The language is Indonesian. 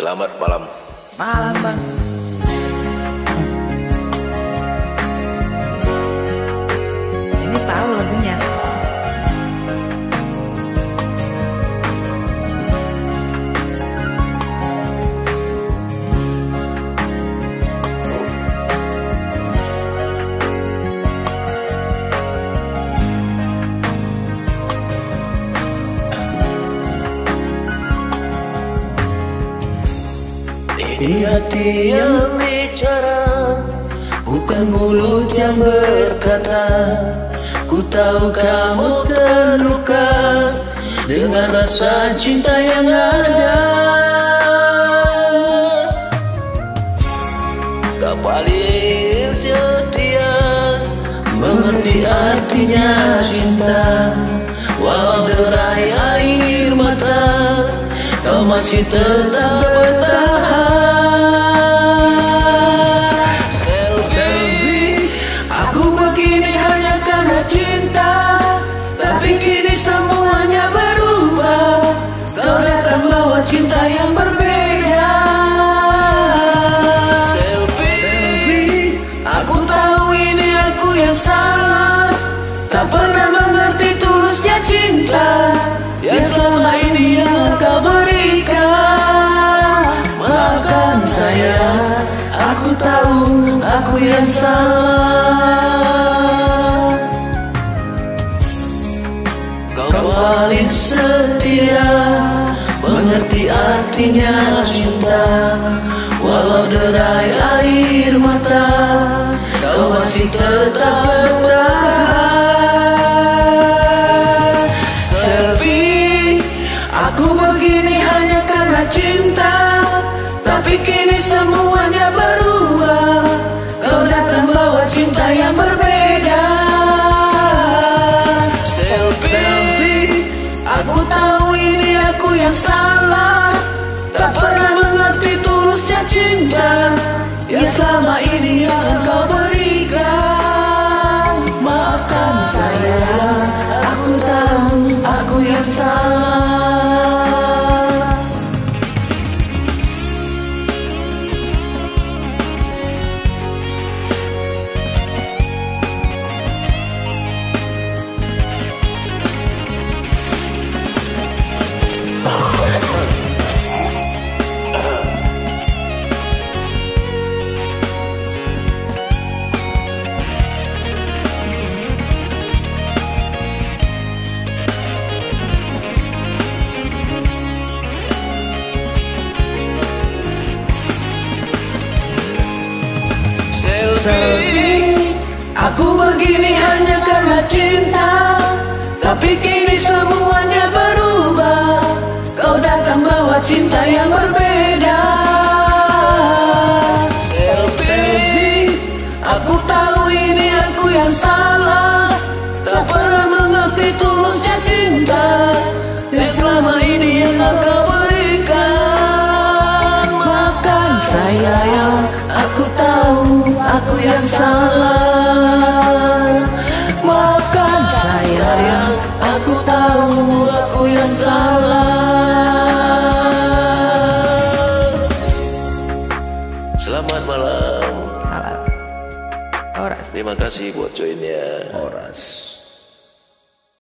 Selamat malam. Malam bang. Ini tahu lagunya. Ini hati yang bicara, bukan mulut yang berkata. Ku tahu kamu terluka dengan rasa cinta yang ada. Kau paling setia, mengerti artinya cinta. Walau derai air mata, kau masih tetap bertahan. Selfie, aku begini hanya karena cinta, tapi kini semuanya berubah. Kau datang bawa cinta yang berbeda. Selfie, aku tahu ini aku yang salah, tak pernah mengerti tulusnya cinta yang selama ini yang kau berikan. Maafkan saya, aku tahu aku yang salah. Kau paling setia, mengerti artinya cinta. Walau derai air mata, kau masih tetap bertahan. Selfie, aku begini hanya karena cinta, tapi kini semuanya berubah. Kau datang bawa cinta yang berbeda. Selfie, aku tahu ini aku yang salah, tak pernah mengerti tulusnya cinta yang selama ini yang kau berikan. Maafkan saya, aku tahu aku yang salah. Selfie, aku begini hanya karena cinta, tapi kini semuanya berubah. Kau datang bawa cinta yang berbeda. Selfie, aku tahu ini aku yang salah, tak pernah mengerti tulusnya cinta yang selama ini yang kau berikan. Maafkan saya, aku tahu aku yang salah. Maafkan saya, aku tahu aku yang salah. Selamat malam. Malam. Oras. Terima kasih buat joinnya. Oras.